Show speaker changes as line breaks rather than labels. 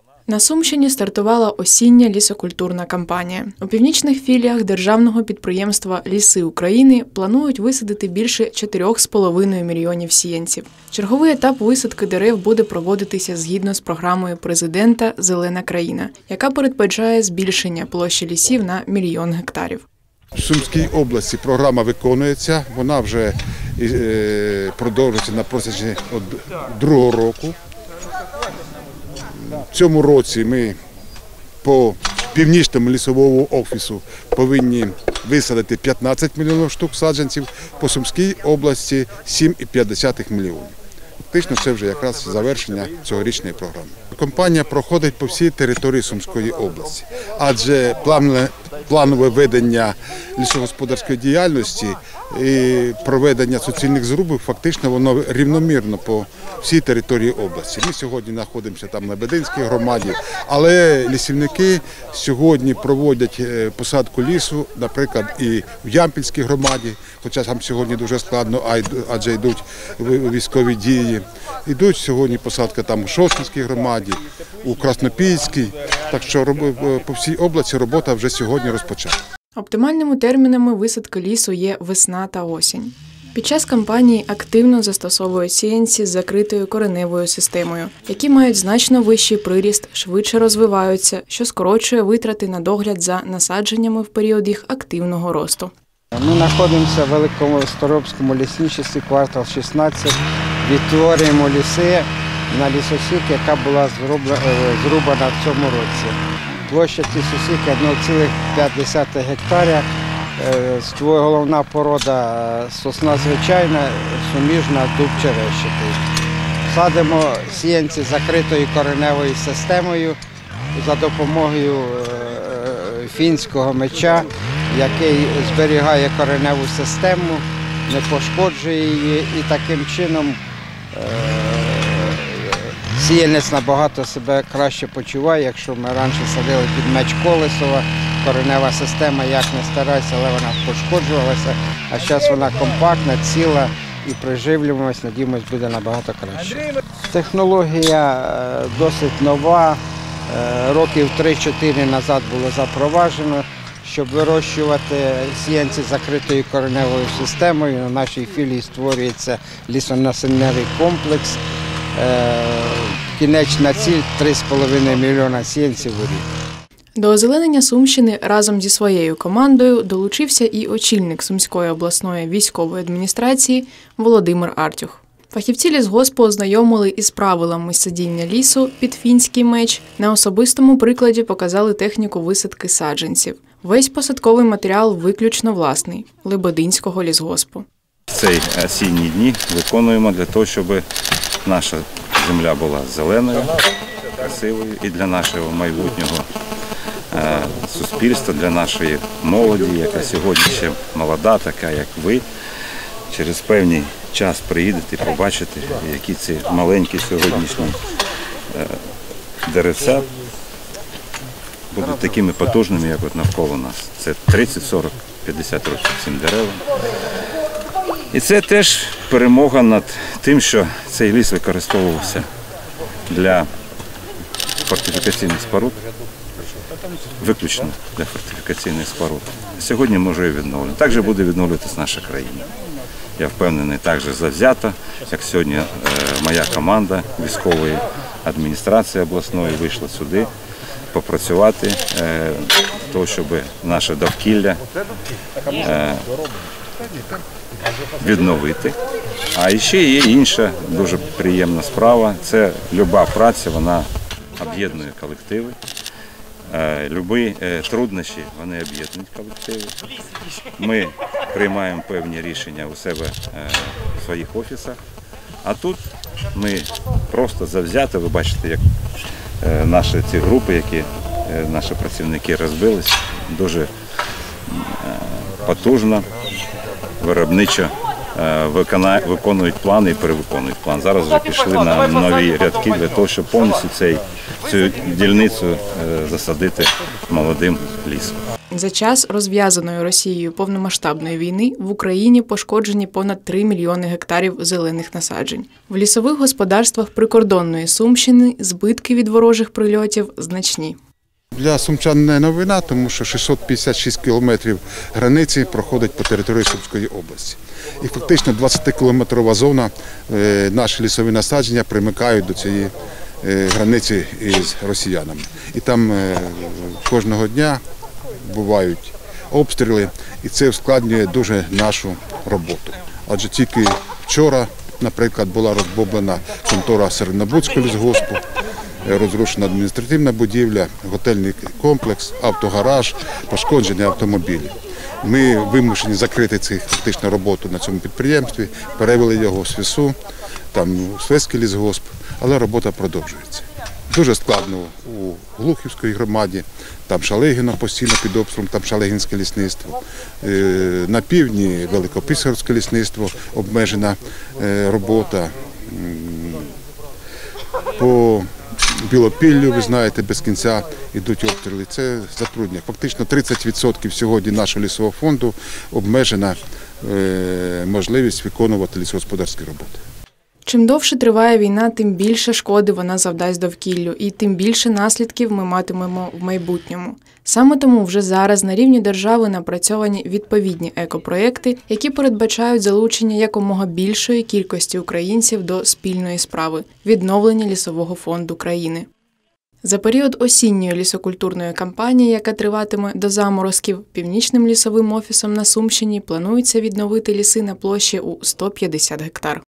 На Сумщині стартувала осіння лісокультурна кампанія. У північних філіях державного підприємства «Ліси України» планують висадити більше 4,5 мільйонів сіянців. Черговий етап висадки дерев буде проводитися згідно з програмою президента «Зелена країна», яка передбачає збільшення площі лісів на 1 мільйон гектарів.
В Сумській області програма виконується, вона вже продовжується на протязі 2-го року. В цьому році ми по північному лісовому офісу повинні висадити 15 мільйонів штук саджанців, по Сумській області 7,5 мільйонів. Фактично це вже якраз завершення цьогорічної програми. Кампанія проходить по всій території Сумської області, адже планове ведення лісогосподарської діяльності і проведення суцільних зрубів фактично воно рівномірно по всій території області. Ми сьогодні знаходимося там на Бединській громаді, але лісівники сьогодні проводять посадку лісу, наприклад, і в Ямпільській громаді, хоча там сьогодні дуже складно, адже йдуть військові дії. Йдуть сьогодні посадка там у Шосткинській громаді, у Краснопільській, так що по всій області робота вже сьогодні розпочата.
Оптимальними термінами висадки лісу є весна та осінь. Під час кампанії активно застосовують сіянці з закритою кореневою системою, які мають значно вищий приріст, швидше розвиваються, що скорочує витрати на догляд за насадженнями в період їх активного росту.
Ми знаходимося в Великому Сторобському лісничестві, квартал 16. Відтворюємо ліси на лісосіки, яка була зрубана в цьому році. Площа лісосіки 1,5 гектаря. Головна порода сосна звичайна, суміжна дуб черещатий. Садимо сіянці закритою кореневою системою за допомогою фінського меча, який зберігає кореневу систему, не пошкоджує її, і таким чином сіянець набагато себе краще почуває. Якщо ми раніше садили під меч Колесова, коренева система як не старайся, але вона пошкоджувалася, а зараз вона компактна, ціла і приживлюємось, надіємось, буде набагато краще. Технологія досить нова, років 3-4 назад було запроваджено, щоб вирощувати сіянці закритою кореневою системою. На нашій філії створюється лісонасінневий комплекс. Кінечна ціль – 3,5 мільйона сіянців у рік.
До озеленення Сумщини разом зі своєю командою долучився і очільник Сумської обласної військової адміністрації Володимир Артюх. Фахівці лісгоспу ознайомили із правилами садіння лісу під фінський меч, на особистому прикладі показали техніку висадки саджанців. Весь посадковий матеріал виключно власний – Лебединського лісгоспу.
Цей осінні дні виконуємо для того, щоб наша земля була зеленою, красивою і для нашого майбутнього суспільства, для нашої молоді, яка сьогодні ще молода, така як ви. Через певний час приїдете і побачите, які ці маленькі сьогоднішні деревця будуть такими потужними, як от навколо нас. Це 30, 40, 50 років цим деревам. І це теж перемога над тим, що цей ліс використовувався для фортифікаційних споруд, виключно для фортифікаційних споруд. Сьогодні може і відновлено. Так же буде відновлюватися наша країна. Я впевнений, так же завзято, як сьогодні моя команда військової адміністрації обласної вийшла сюди попрацювати, того, щоб наше довкілля відновити. А ще є інша дуже приємна справа. Це люба праця, вона об'єднує колективи. Любі труднощі, вони об'єднують колективи. Ми приймаємо певні рішення у себе в своїх офісах, а тут ми просто завзято, ви бачите, як наші ці групи, які наші працівники розбились, дуже потужно, виробничо виконують плани і перевиконують план. Зараз вже пішли на нові рядки для того, щоб повністю цю дільницю засадити молодим лісом.
За час розв'язаної Росією повномасштабної війни в Україні пошкоджені понад 3 мільйони гектарів зелених насаджень. В лісових господарствах прикордонної Сумщини збитки від ворожих прильотів значні.
Для сумчан не новина, тому що 656 кілометрів границі проходить по території Сумської області. І фактично 20-кілометрова зона, наші лісові насадження примикають до цієї границі із росіянами. І там кожного дня бувають обстріли, і це ускладнює дуже нашу роботу. Адже тільки вчора, наприклад, була розбомблена контора Середнобудського лісгоспу, розрушена адміністративна будівля, готельний комплекс, автогараж, пошкоджені автомобілі. Ми вимушені закрити цю фактично роботу на цьому підприємстві, перевели його в Свісу, там у Свеський лісгосп, але робота продовжується. Дуже складно у Глухівській громаді, там Шалегіно постійно під обстрілом, там Шалегінське лісництво. На півдні Великописарське лісництво, обмежена робота. По Білопіллю, ви знаєте, без кінця йдуть обстріли. Це затруднення. Фактично 30% сьогодні нашого лісового фонду обмежена можливість виконувати лісогосподарські роботи.
Чим довше триває війна, тим більше шкоди вона завдасть довкіллю і тим більше наслідків ми матимемо в майбутньому. Саме тому вже зараз на рівні держави напрацьовані відповідні екопроєкти, які передбачають залучення якомога більшої кількості українців до спільної справи – відновлення лісового фонду країни. За період осінньої лісокультурної кампанії, яка триватиме до заморозків, Північним лісовим офісом на Сумщині планується відновити ліси на площі у 150 гектар.